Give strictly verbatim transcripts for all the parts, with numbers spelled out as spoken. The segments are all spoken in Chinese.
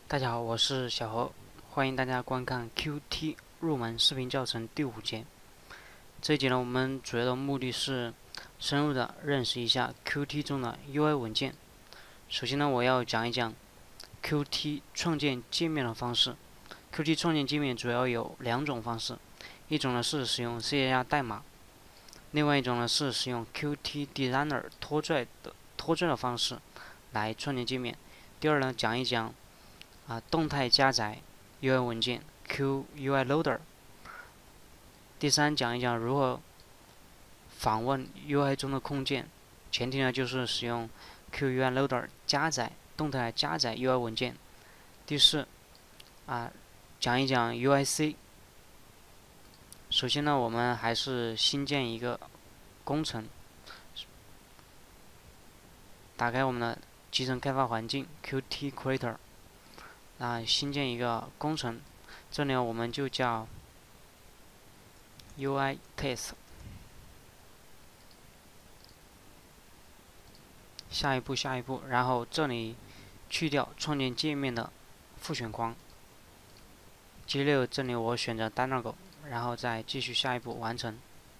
大家好，我是小何，欢迎大家观看 Q T 入门视频教程第五节。这一节呢，我们主要的目的是深入的认识一下 Q T 中的 U I 文件。首先呢，我要讲一讲 Q T 创建界面的方式。Q T 创建界面主要有两种方式，一种呢是使用 C 加加代码，另外一种呢是使用 Q T Designer 拖拽的拖拽的方式来创建界面。第二呢，讲一讲啊，动态加载 U I 文件 Q U I Loader。第三，讲一讲如何访问 U I 中的空间，前提呢就是使用 Q U I Loader 加载动态加载 U I 文件。第四，啊，讲一讲 U I C。首先呢，我们还是新建一个工程，打开我们的集成开发环境 Q T Creator。啊，新建一个工程，这里我们就叫 U I Test。下一步，下一步，然后这里去掉创建界面的复选框。G 六这里我选择 Django， 然后再继续下一步完成。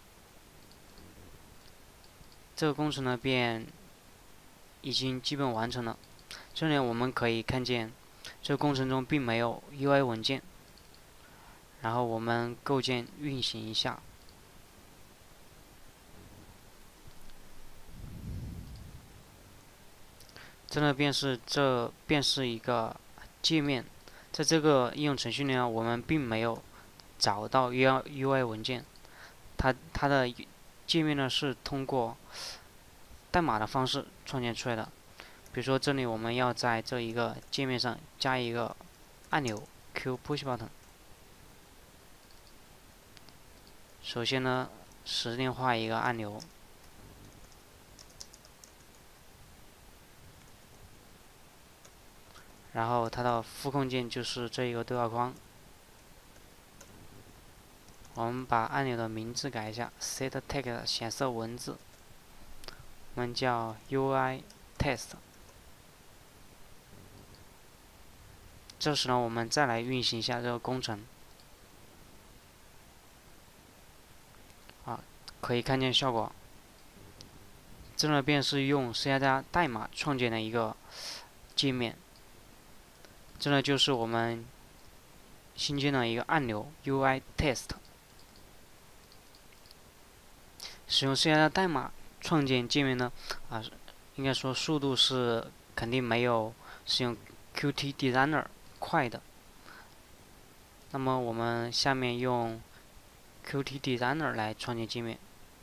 这个工程呢便已经基本完成了。这里我们可以看见，这个工程中并没有 U I 文件。然后我们构建运行一下，这呢便是这便是一个界面。在这个应用程序里呢，我们并没有找到 U I 文件，它它的界面呢是通过代码的方式创建出来的。比如说这里我们要在这一个界面上加一个按钮 Q Push Button。首先呢，实例化一个按钮，然后它的副控件就是这一个对话框。我们把按钮的名字改一下 ，Set Text 显示文字，我们叫 U I Test。这时呢，我们再来运行一下这个工程。啊，可以看见效果。这呢便是用 C 加加代码创建的一个界面。这呢就是我们新建的一个按钮 U I Test。使用 C 加加代码创建界面呢，啊，应该说速度是肯定没有使用 Q T Designer 快的。那么我们下面用 Q T Designer 来创建界面，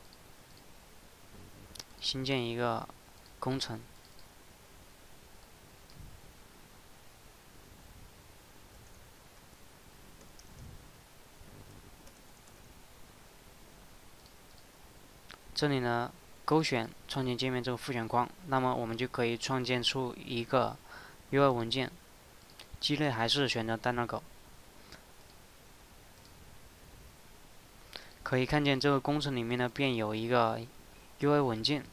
新建一个工程。这里呢，勾选创建界面这个复选框，那么我们就可以创建出一个 U I 文件。G 类还是选择单那个。可以看见这个工程里面呢，便有一个 U I 文件。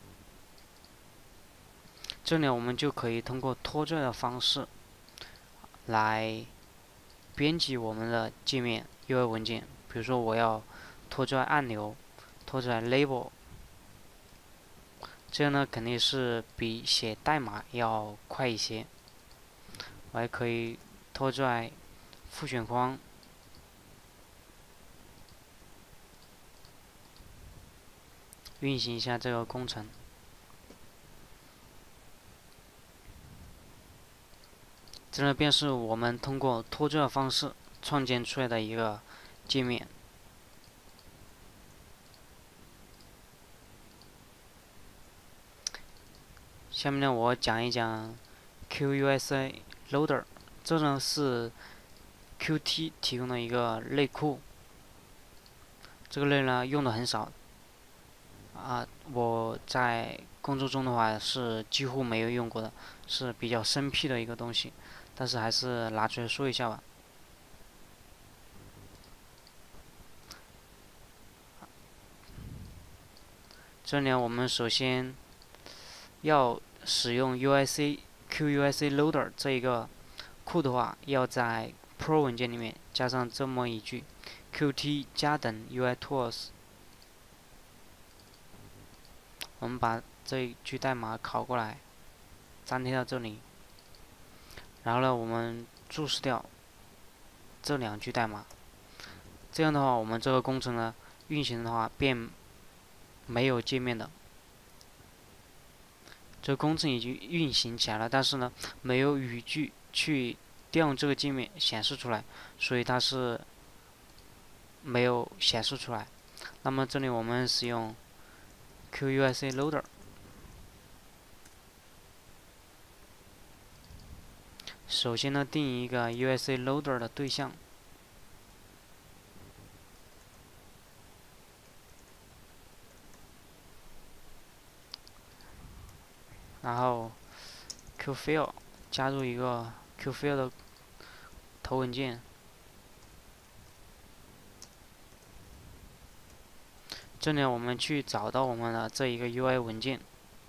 这里我们就可以通过拖拽的方式来编辑我们的界面 U I 文件。比如说，我要拖拽按钮，拖拽 label。这样呢，肯定是比写代码要快一些。我还可以拖拽复选框，运行一下这个工程。这呢便是我们通过拖拽的方式创建出来的一个界面。下面呢，我讲一讲 Q U I C Loader， 这呢是 Q T 提供的一个类库。这个类呢用的很少，啊，我在工作中的话是几乎没有用过的，是比较生僻的一个东西，但是还是拿出来说一下吧。这里我们首先要使用 U I C Q U I C Loader 这一个库的话，要在 Pro 文件里面加上这么一句 Qt 加等 U I Tools。我们把这一句代码拷过来，粘贴到这里。然后呢，我们注释掉这两句代码。这样的话，我们这个工程呢运行的话便没有界面的。这个工程已经运行起来了，但是呢没有语句去调用这个界面显示出来，所以它是没有显示出来。那么这里我们使用 Q U I C Loader， 首先呢定义一个 U I C Loader 的对象。然后 Qfill 加入一个 Qfill 的头文件，这里我们去找到我们的这一个 U I 文件，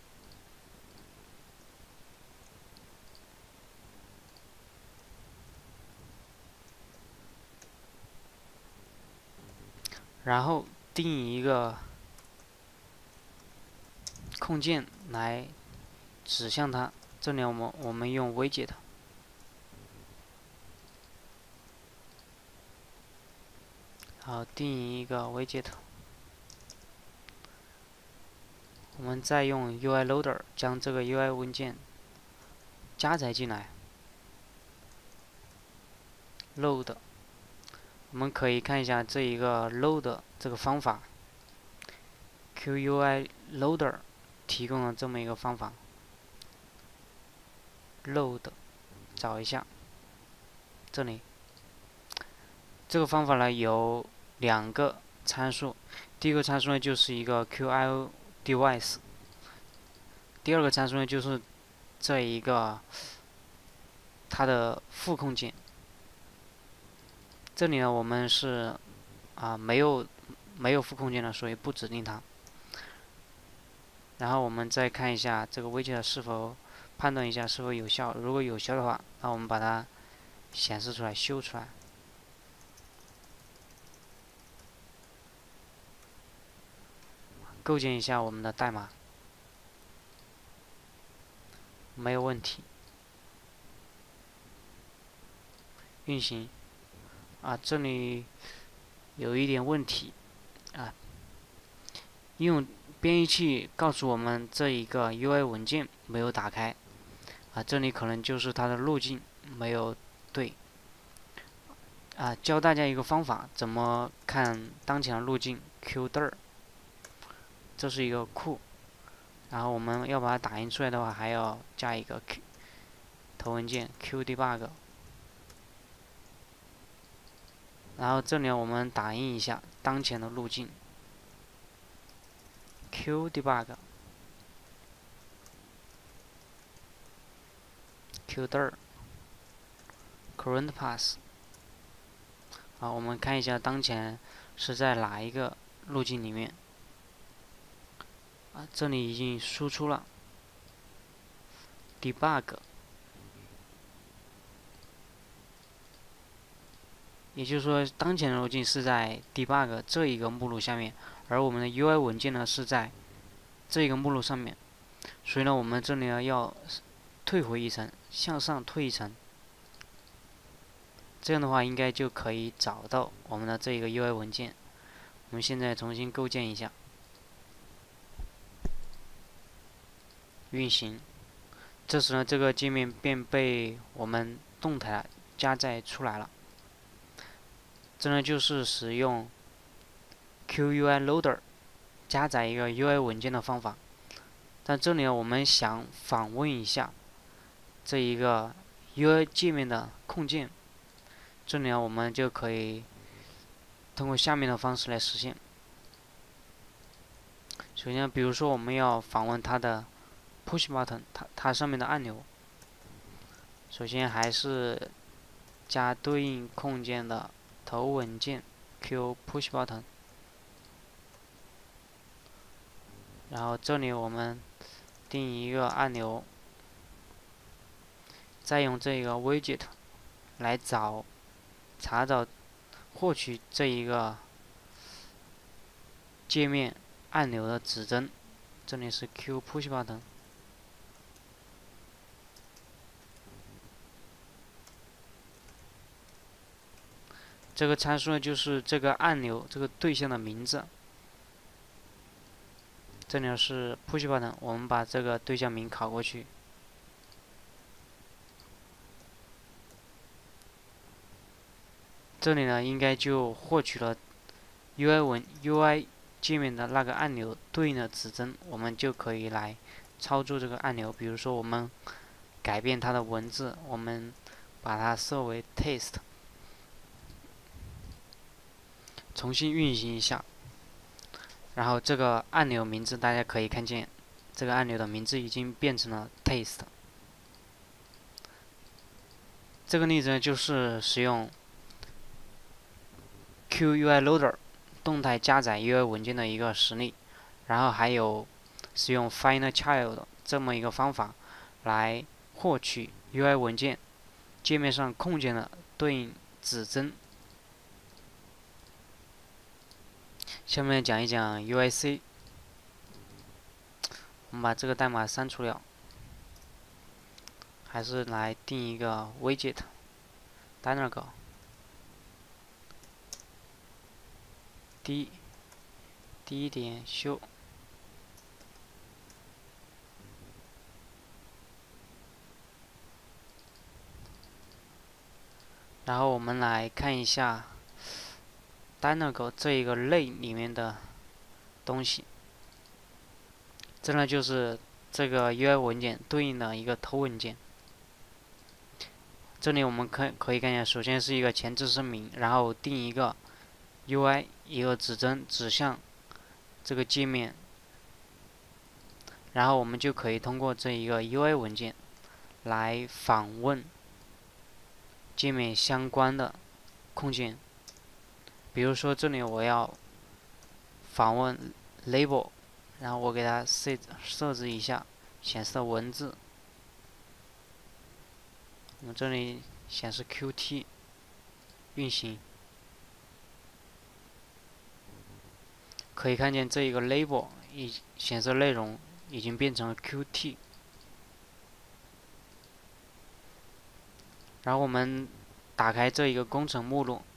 然后定义一个控件来指向它。这里我们我们用 widget， 好，定义一个 widget， 我们再用 U I Loader 将这个 U I 文件加载进来 ，load。我们可以看一下这一个 load 这个方法 ，Q U I Loader 提供了这么一个方法。load 找一下，这里这个方法呢有两个参数，第一个参数呢就是一个 Q I O device， 第二个参数呢就是这一个它的副控件。这里呢我们是啊没有没有副控件的，所以不指定它。然后我们再看一下这个 widget 是否判断一下是否有效，如果有效的话，那我们把它显示出来，修出来。构建一下我们的代码，没有问题。运行，啊，这里有一点问题，啊，应用编译器告诉我们这一个 U I 文件没有打开。啊，这里可能就是它的路径没有对。啊，教大家一个方法，怎么看当前的路径 Qdir， 这是一个库，然后我们要把它打印出来的话，还要加一个 Q 头文件 Qdebug， 然后这里我们打印一下当前的路径 Qdebug。Qdir current path， 好，我们看一下当前是在哪一个路径里面。啊，这里已经输出了 debug， 也就是说当前的路径是在 debug 这一个目录下面，而我们的 U I 文件呢是在这一个目录上面，所以呢我们这里呢要退回一层，向上退一层，这样的话应该就可以找到我们的这个 U I 文件。我们现在重新构建一下，运行。这时呢，这个界面便被我们动态加载出来了。这呢就是使用 Q U I Loader 加载一个 U I 文件的方法。但这里呢，我们想访问一下这一个 U I 界面的控件，这里呢我们就可以通过下面的方式来实现。首先，比如说我们要访问它的 Push Button， 它它上面的按钮。首先还是加对应控件的头文件 Q Push Button， 然后这里我们定一个按钮，再用这个 widget 来找查找获取这一个界面按钮的指针，这里是 Q push button。这个参数呢，就是这个按钮这个对象的名字。这里是 push button， 我们把这个对象名拷过去。这里呢，应该就获取了 U I 文 U I 界面的那个按钮对应的指针，我们就可以来操作这个按钮。比如说，我们改变它的文字，我们把它设为 test， 重新运行一下。然后这个按钮名字大家可以看见，这个按钮的名字已经变成了 test。这个例子呢，就是使用 Q U I Loader 动态加载 U I 文件的一个实例，然后还有使用 FindChild 这么一个方法来获取 U I 文件界面上空间的对应指针。下面讲一讲 U I C， 我们把这个代码删除了，还是来定一个 widget Dynamo D 第一点修，然后我们来看一下 Dynamo 这一个类里面的东西。这呢就是这个 U I 文件对应的一个头文件。这里我们可可以看见，首先是一个前置声明，然后定一个 U I 一个指针指向这个界面，然后我们就可以通过这一个 U I 文件来访问界面相关的空间。比如说这里我要访问 label， 然后我给它设设置一下显示的文字，我们这里显示 Q T 运行，可以看见这一个 label 已显示内容已经变成了 Q T。然后我们打开这一个工程目录，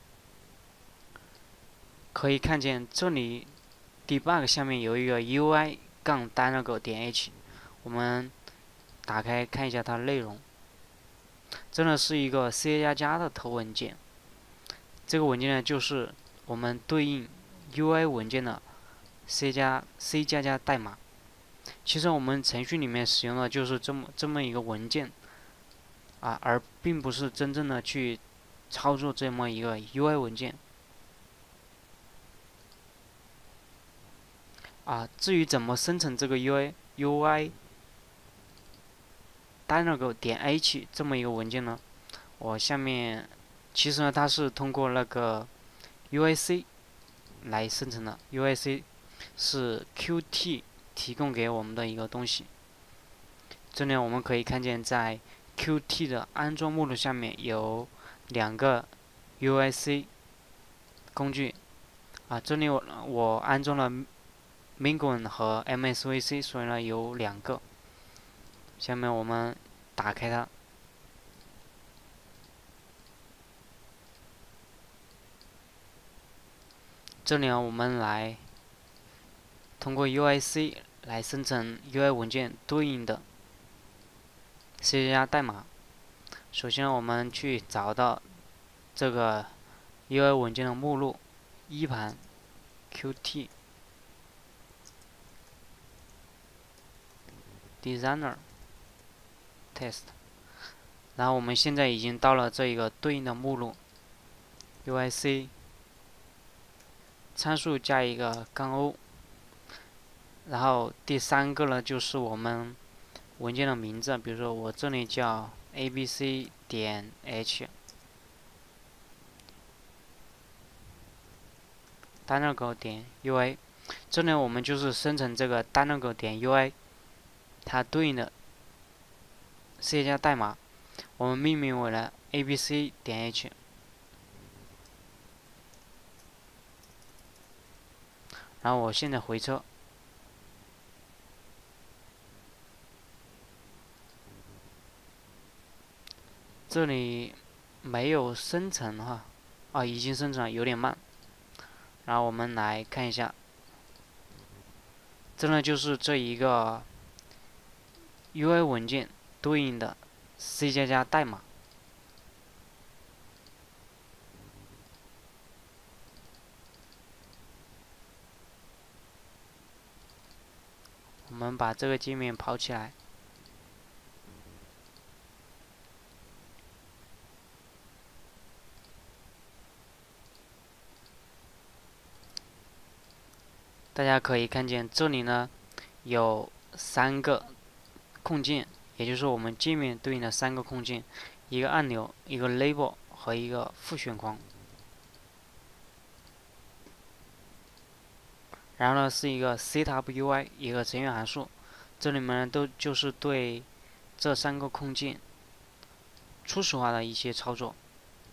可以看见这里 debug 下面有一个 U I 杠 Dynamo 点 H， 我们打开看一下它的内容。真的是一个 C 加加的头文件，这个文件呢就是我们对应 U I 文件的 C 加 C 加加代码。其实我们程序里面使用的就是这么这么一个文件啊，而并不是真正的去操作这么一个 U I 文件啊。至于怎么生成这个 U I U I Dynamo 点 H 这么一个文件呢？我下面其实呢，它是通过那个 U I C 来生成的。U I C 是 Q T 提供给我们的一个东西。这里我们可以看见，在 Q T 的安装目录下面有两个 U I C 工具啊。这里我我安装了 Mingwen 和 M S V C， 所以呢有两个。下面我们打开它，这里呢我们来通过 U I C 来生成 U I 文件对应的 C 加加代码。首先我们去找到这个 U I 文件的目录，一盘 Q T Designer Test， 然后我们现在已经到了这一个对应的目录 U I C 参数加一个杠 O， 然后第三个呢就是我们文件的名字，比如说我这里叫 A B C 点 H Dynamo 点 U I， 这里我们就是生成这个 Dynamo 点 U I 它对应的 C 加代码，我们命名为了 A B C 点 H， 然后我现在回车，这里没有生成哈，啊，已经生成了，有点慢。然后我们来看一下，这呢就是这一个 U I 文件对应的 C 加加代码。我们把这个界面跑起来，大家可以看见这里呢有三个控件，也就是我们界面对应的三个控件，一个按钮，一个 label 和一个复选框。然后呢是一个 setup U I 一个成员函数，这里面都就是对这三个控件初始化的一些操作。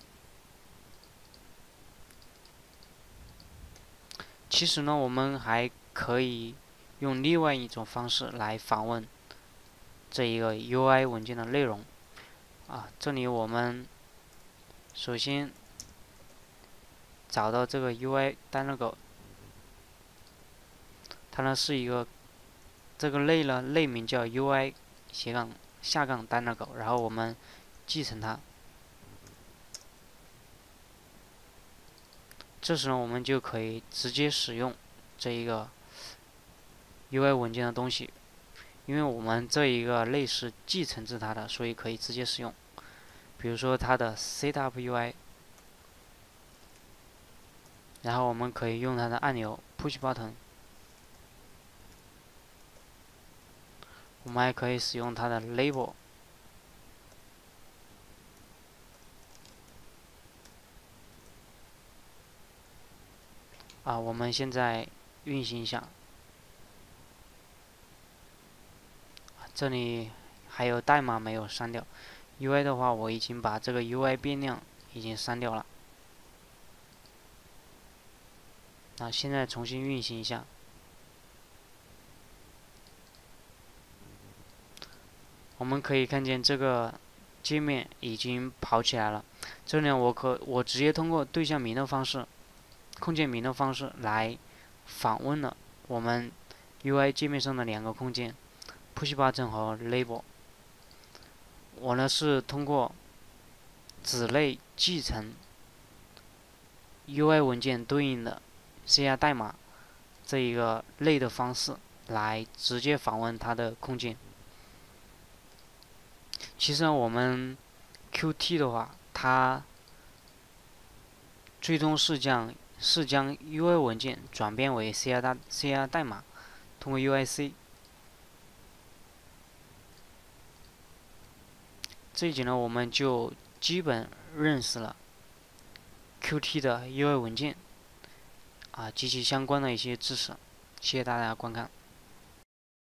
其实呢，我们还可以用另外一种方式来访问这一个 U I 文件的内容。啊，这里我们首先找到这个 U I 单了狗，它呢是一个这个类呢类名叫 U I 斜杠下杠单了狗，然后我们继承它。这时呢，我们就可以直接使用这一个 U I 文件的东西，因为我们这一个类是继承自它的，所以可以直接使用。比如说它的 setup U I， 然后我们可以用它的按钮 push button， 我们还可以使用它的 label。啊，我们现在运行一下，这里还有代码没有删掉。U I 的话，我已经把这个 U I 变量已经删掉了。那现在重新运行一下，我们可以看见这个界面已经跑起来了。这里我可我直接通过对象名的方式、控件名的方式来访问了我们 U I 界面上的两个控件 push button 和 label。我呢是通过子类继承 U I 文件对应的 C 加代码这一个类的方式来直接访问它的控件。其实我们 Q T 的话，它最终是将是将 U I 文件转变为 C 加代 C 加代码，通过 U I C。这一节呢，我们就基本认识了 Q T 的 U I 文件啊及其相关的一些知识。谢谢大家观看。